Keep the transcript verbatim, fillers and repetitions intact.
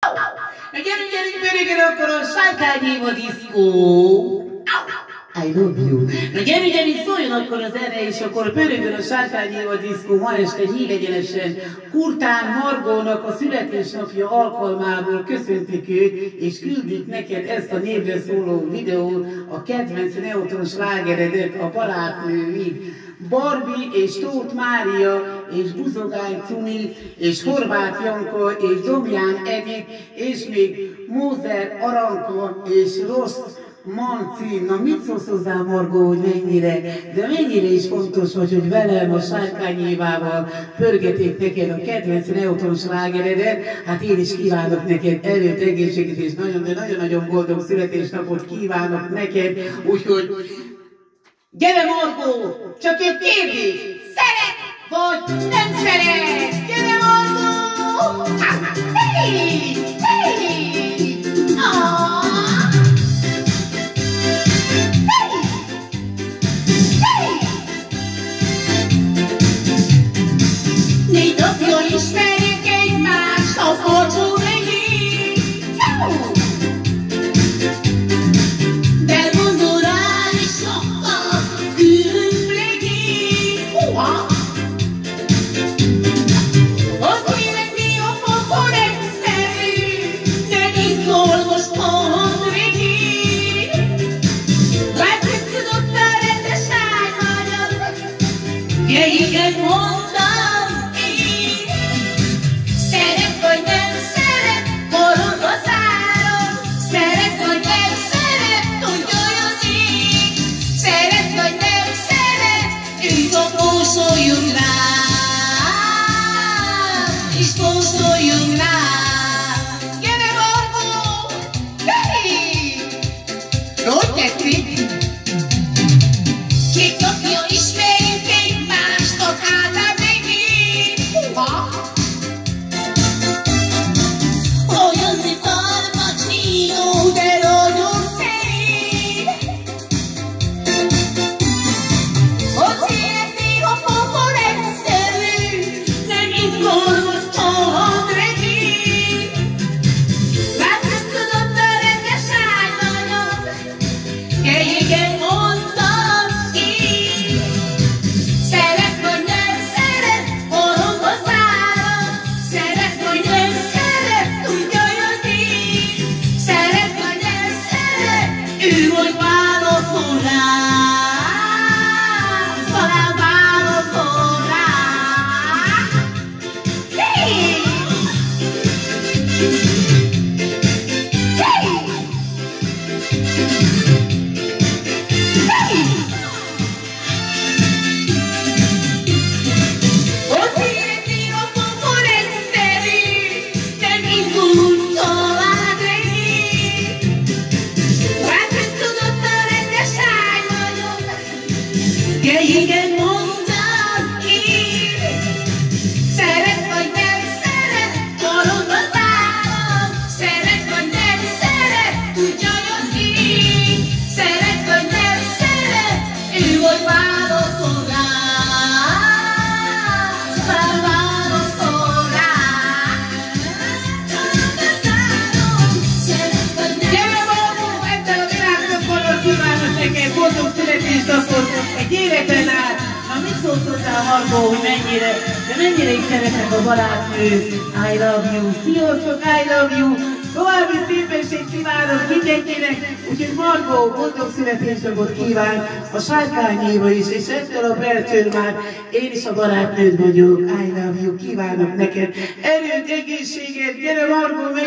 Gyerünk, gyerünk, gyerünk, akkor a sárkányém a diszkó. I love you. Na gyerünk, gyerünk, szóljon akkor a zene, és akkor pörögön a sárkányém a diszkó ma este híregyenesen Kurtán Margónak a születésnapja alkalmából köszöntik őt, és küldik neked ezt a névre szóló videót, a kedvenc neutron slágeredet, a barátnőid. Barbie és Tóth Mária és Buzogány Cuni és Horváth Janka és Domján Edith és még Mózer Aranka és Rossz Manci. Na mit szólsz hozzá, Margó, hogy mennyire, de mennyire is fontos vagy, hogy velem a Sárkány Évával pörgeték neked a kedvenc neutron slágeredet. Hát én is kívánok neked erőt, egészséget és nagyon, de nagyon-nagyon boldog születésnapot kívánok neked, úgyhogy gyere, Margó! Csak egy kérdés! Szeret vagy nem szeret? Gyere, Margó! Hey! Hey! Ah! Hey! Hey! Négy napja ismerjük egymást, az olcsó megint! Jó! Igen, mondtam én, szeret vagy nem szeret, forog az áram, szeret vagy nem szeret, tudja az ég, szeret vagy nem szeret, így a kóstoljunk rá, és kóstoljunk rá. Gyere, Margó! Hey! Hogy tetszik? Két napja ismerjük egymást, a hátán megint. Húha! Olyan, mint Al-Pacino, de nagyon szerint. Az élet néha pofon egyszerű, nem indulós család regény. Változkodott a rendes árványom, igen, mondtam én. Szeret vagy nem szeret, forog az áram, szeret vagy nem szeret, tudja az ég, szeret vagy nem szeret, ő hogy válaszol rá, talán válaszol rá. Hey! Hey! Hey! Az élet néha pofon egyszerű, nem indult család regény. Változkodott a rendes árványom, de igen, mondtam én. Szeret vagy nem szeret, forog az áram, szeret vagy nem szeret, tudja az ég, szeret vagy nem szeret, ő hogy válaszol rá, talán válaszol rá. Gyere, Margó, ezzel a világnappal kívánok neked boldog születésnapot egy életen át. Na mit szólsz hozzá, Margó, hogy mennyire, de mennyire is szeretem a barátnőt. I love you. Sziasztok, I love you. További szépességet kívánok mindenkinek, úgyhogy Margó boldog születésnapot kíván a Sárkány Éva is, és ettől a perctől már én is a barátnőd vagyok. I love you, kívánok neked erőt, egészséget, gyere, Margó,